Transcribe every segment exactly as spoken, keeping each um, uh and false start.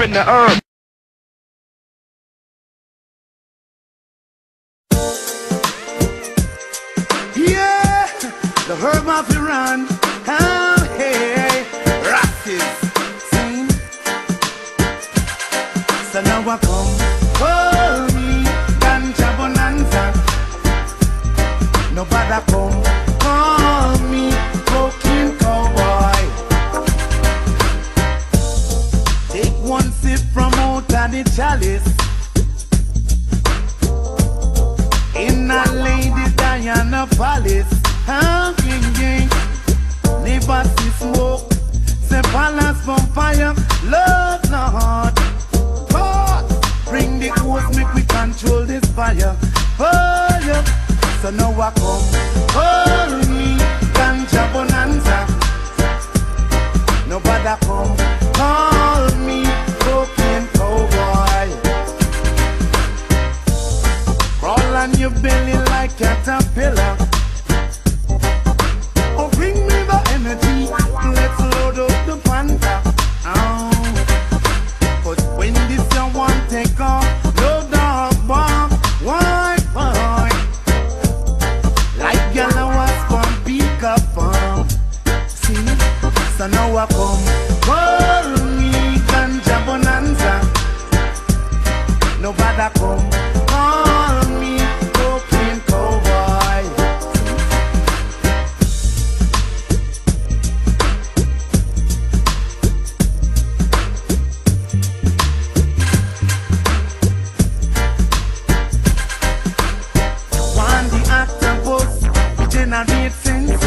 in the herb. Yeah, the herb of Iran. Oh, hey, Rassis. Sing. So now I come. Oh, me, ganja bonanza. Nobody come. Call me, cocaine cowboy. Take one sip from out of the chalice. In a Lady Diana palace, huh, king, king. Never see smoke, say palace from fire, love Lord. God, bring the hose, make we control this fire. Oh, yeah. So now I come, hold me, ganja bonanza. Nobody come, call me, cocaine cowboy. Crawl on your belly like caterpillar. Oh, bring me the energy. Let's load up the panda. Oh, but when this young one take off, no dog bomb, why boy? Like yellow was from pick up farm. See, so now I come. Call me ganja bonanza. Nobody come. Call me cocaine cowboy. One the octopus, we generate sense.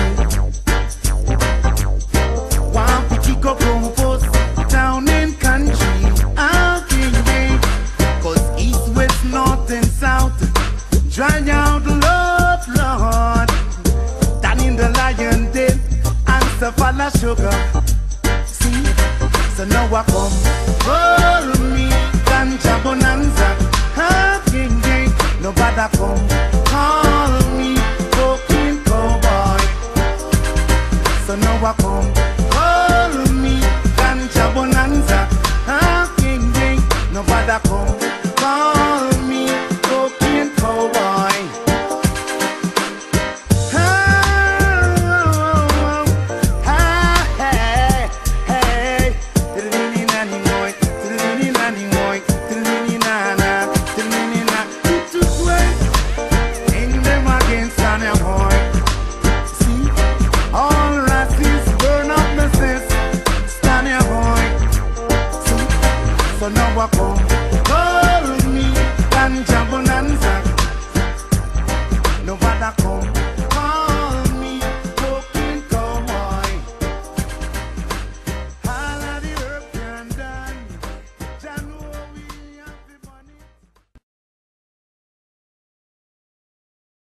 One we kick up rumpus down in country. I'll king, cause east, west, north and south dry out love, Lord. Down in the lion den, answer for the sugar. See, so now I come. Roll me, ganja bonanza. Ah, king, king, nobody come. Call me, cocaine cowboy. So now I come. Roll me, ganja bonanza. Ah, king, king, nobody come. Call me, cocaine cowboy. So now I come.